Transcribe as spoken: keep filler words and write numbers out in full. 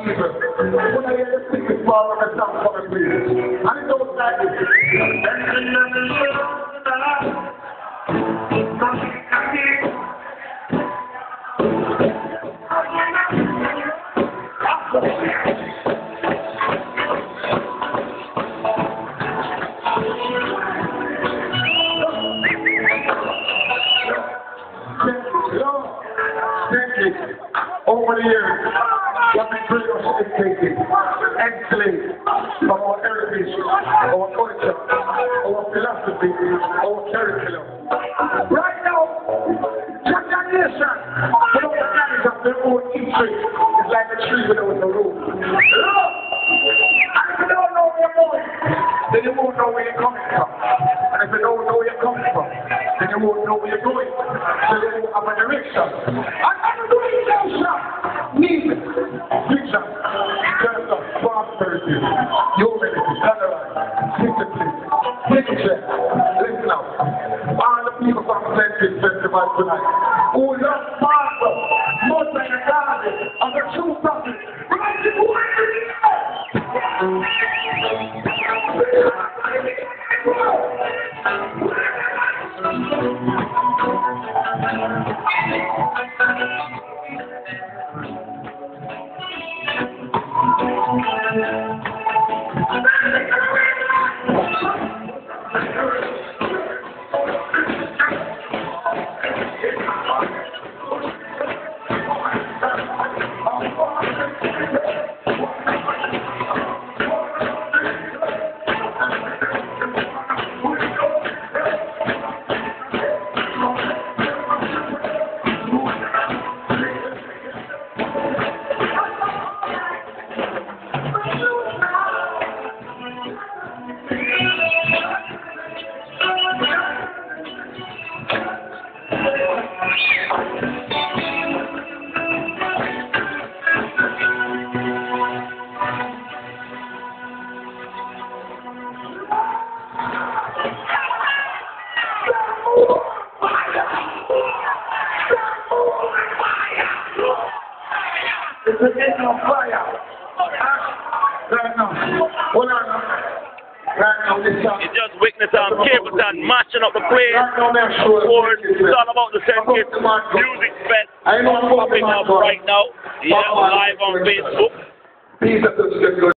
evil. When I hear the secret power of the sound coming, please. And it goes like this. Over the years, we have been pretty much educated, enslaved from our heritage, our culture, our philosophy, our curriculum. Right now, just a nation without the knowledge of their own history is like a tree without a root. And if you don't know where you're going, then you won't know where you're coming from. And if you don't know where you're coming from, then you won't know where you're going. So you won't have a direction. And need vision, terms of prosperity, humility, tolerance, discipline, literature. Listen now, all the people from Plenty Festival tonight who love Marvel more than the garden of the true prophet. Right to It's a getting on fire. Right now. Hold on. Right now, this song. It's just Witness and Capleton mashing up the place. Right now, they're showing. It's all about the Saint Kitts Music Fest. I know popping up right now. Yeah, live on Facebook. Peace up to the